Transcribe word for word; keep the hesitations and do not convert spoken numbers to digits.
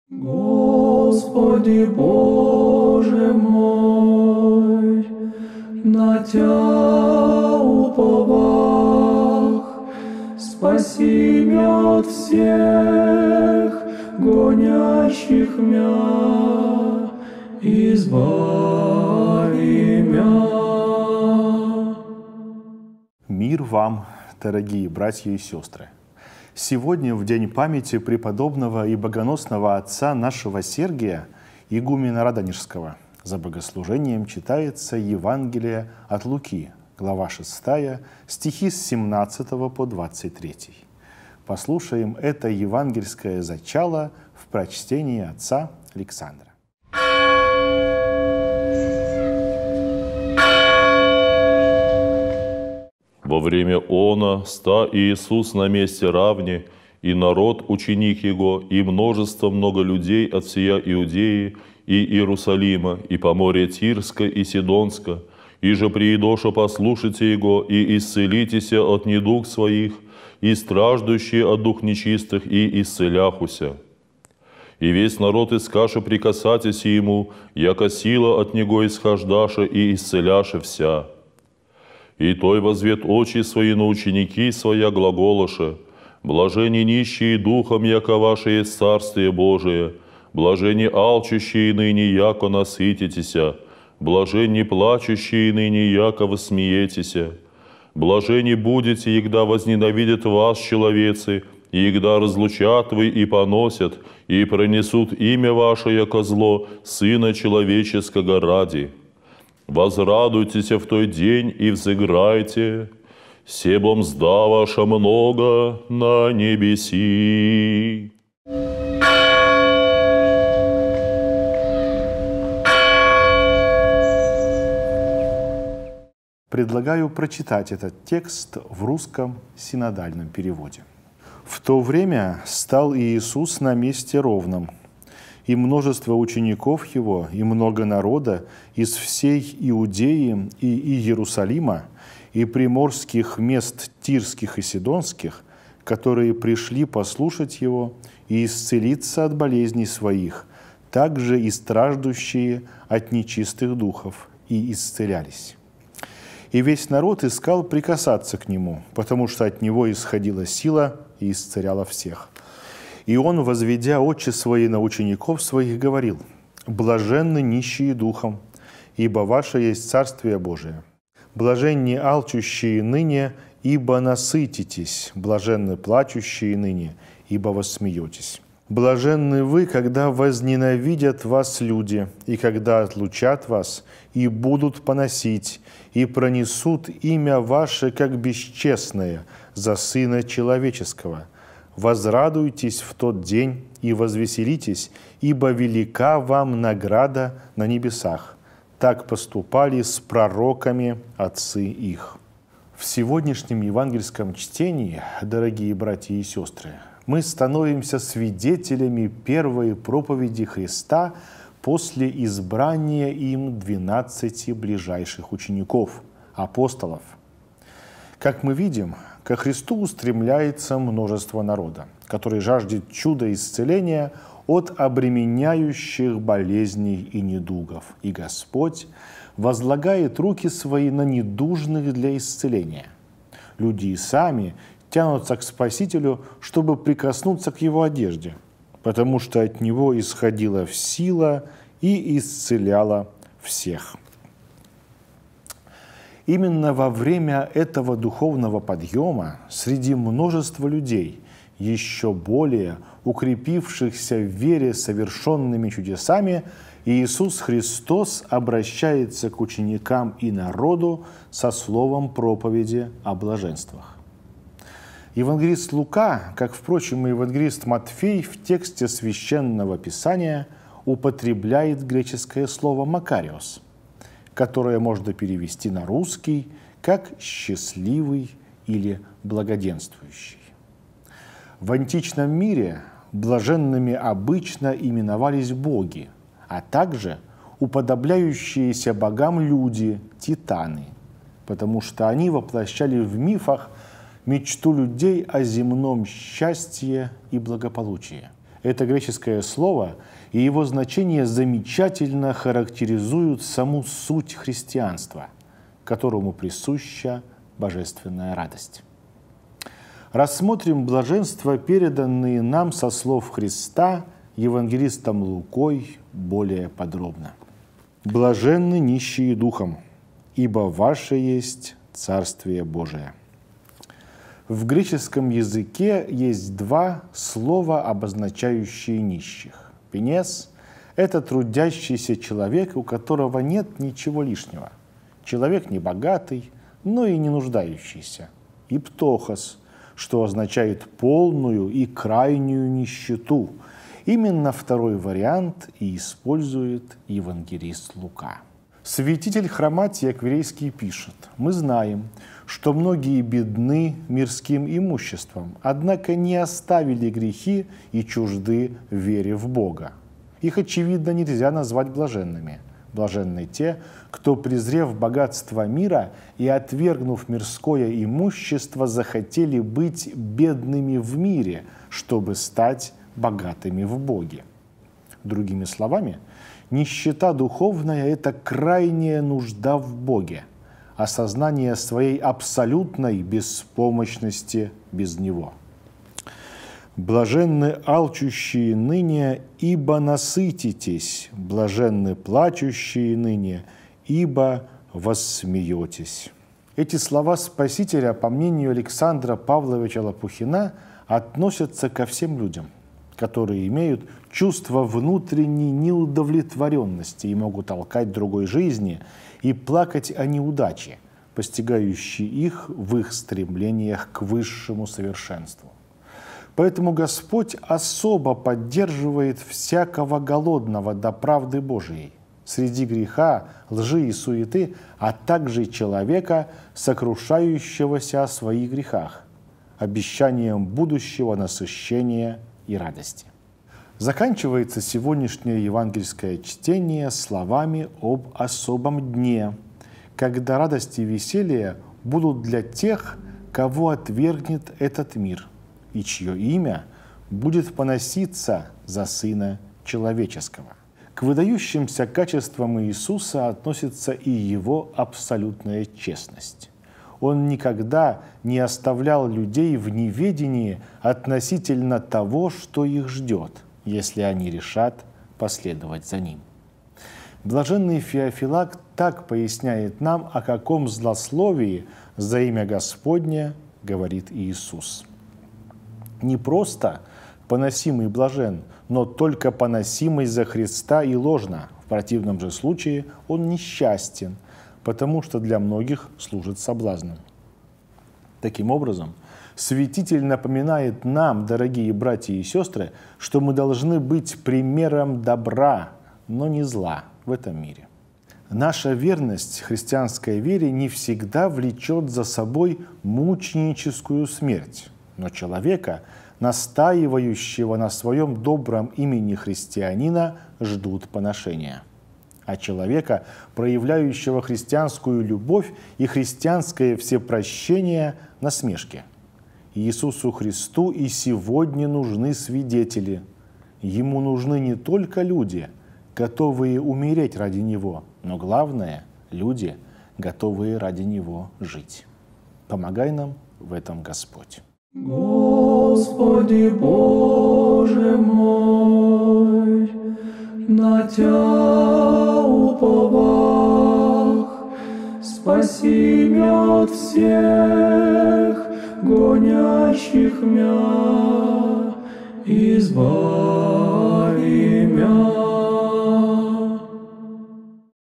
Господи Боже мой, на Тя уповах, спаси мя от всех гонящих мя, избави мя. Мир вам, дорогие братья и сестры! Сегодня, в день памяти преподобного и богоносного отца нашего Сергия, игумена Радонежского, за богослужением читается Евангелие от Луки, глава шестая, стихи с семнадцатого по двадцать третий. Послушаем это евангельское зачало в прочтении отца Александра. Во время она ста Иисус на месте равне, и народ, ученик Его, и множество много людей от всея Иудеи и Иерусалима, и поморья Тирска и Сидонска, и же приидоша послушайте Его, и исцелитеся от недуг своих, и страждущие от дух нечистых, и исцеляхуся. И весь народ искаше прикасатися Ему, яко сила от Него исхождаша и исцеляше вся. И той возвет очи свои на ученики своя глаголоша: блажени нищие духом, яко ваше есть Царствие Божие, блажени алчущие ныне, яко насытитеся, блажени плачущие ныне, яко восмеетеся, блажени будете, егда возненавидят вас человецы, и егда разлучат вы и поносят, и пронесут имя ваше, яко зло, Сына Человеческого ради. Возрадуйтесь в той день и взыграйте, себом мзда ваша много на небеси. Предлагаю прочитать этот текст в русском синодальном переводе. «В то время стал Иисус на месте ровном, и множество учеников Его, и много народа из всей Иудеи и Иерусалима, и приморских мест Тирских и Сидонских, которые пришли послушать Его и исцелиться от болезней своих, также и страждущие от нечистых духов, и исцелялись. И весь народ искал прикасаться к Нему, потому что от Него исходила сила и исцеляла всех. И Он, возведя очи свои на учеников своих, говорил: блаженны нищие духом, ибо ваше есть Царствие Божие. Блаженни алчущие ныне, ибо насытитесь. Блаженны плачущие ныне, ибо воссмеетесь. Блаженны вы, когда возненавидят вас люди, и когда отлучат вас, и будут поносить, и пронесут имя ваше, как бесчестное, за Сына Человеческого. Возрадуйтесь в тот день и возвеселитесь, ибо велика вам награда на небесах. Так поступали с пророками отцы их». В сегодняшнем евангельском чтении, дорогие братья и сестры, мы становимся свидетелями первой проповеди Христа после избрания им двенадцати ближайших учеников, апостолов. Как мы видим, ко Христу устремляется множество народа, который жаждет чуда исцеления от обременяющих болезней и недугов. И Господь возлагает руки свои на недужных для исцеления. Люди и сами тянутся к Спасителю, чтобы прикоснуться к Его одежде, потому что от Него исходила сила и исцеляла всех. Именно во время этого духовного подъема среди множества людей, еще более укрепившихся в вере совершенными чудесами, Иисус Христос обращается к ученикам и народу со словом проповеди о блаженствах. Евангелист Лука, как, впрочем, и евангелист Матфей, в тексте Священного Писания употребляет греческое слово «макариос», которое можно перевести на русский как «счастливый» или «благоденствующий». В античном мире блаженными обычно именовались боги, а также уподобляющиеся богам люди, титаны, потому что они воплощали в мифах мечту людей о земном счастье и благополучии. Это греческое слово и его значение замечательно характеризуют саму суть христианства, которому присуща божественная радость. Рассмотрим блаженства, переданные нам со слов Христа евангелистом Лукой более подробно. «Блаженны нищие духом, ибо ваше есть Царствие Божие». В греческом языке есть два слова, обозначающие нищих. Пенес – это трудящийся человек, у которого нет ничего лишнего. Человек не богатый, но и не нуждающийся. И птохос, что означает полную и крайнюю нищету. Именно второй вариант и использует евангелист Лука. Святитель Хроматий Аквилейский пишет: «Мы знаем, что многие бедны мирским имуществом, однако не оставили грехи и чужды вере в Бога. Их, очевидно, нельзя назвать блаженными. Блаженны те, кто, презрев богатство мира и отвергнув мирское имущество, захотели быть бедными в мире, чтобы стать богатыми в Боге». Другими словами, нищета духовная – это крайняя нужда в Боге, осознание своей абсолютной беспомощности без Него. «Блаженны алчущие ныне, ибо насытитесь, блаженны плачущие ныне, ибо воссмеетесь». Эти слова Спасителя, по мнению Александра Павловича Лопухина, относятся ко всем людям, которые имеют чувство внутренней неудовлетворенности и могут толкать другой жизни и плакать о неудаче, постигающей их в их стремлениях к высшему совершенству. Поэтому Господь особо поддерживает всякого голодного до правды Божией среди греха, лжи и суеты, а также человека, сокрушающегося о своих грехах, обещанием будущего насыщения и радости. Заканчивается сегодняшнее евангельское чтение словами об особом дне, когда радость и веселье будут для тех, кого отвергнет этот мир, и чье имя будет поноситься за Сына Человеческого. К выдающимся качествам Иисуса относится и Его абсолютная честность. Он никогда не оставлял людей в неведении относительно того, что их ждет, если они решат последовать за Ним. Блаженный Феофилакт так поясняет нам, о каком злословии за имя Господне говорит Иисус. Не просто поносимый блажен, но только поносимый за Христа и ложно. В противном же случае он несчастен, потому что для многих служит соблазном. Таким образом, святитель напоминает нам, дорогие братья и сестры, что мы должны быть примером добра, но не зла в этом мире. Наша верность христианской вере не всегда влечет за собой мученическую смерть, но человека, настаивающего на своем добром имени христианина, ждут поношения. А человека, проявляющего христианскую любовь и христианское всепрощение, насмешки. Иисусу Христу и сегодня нужны свидетели. Ему нужны не только люди, готовые умереть ради Него, но главное – люди, готовые ради Него жить. Помогай нам в этом, Господь. Господи Боже мой, на Тя уповах, спаси мя от всех гонящих мя, избави мя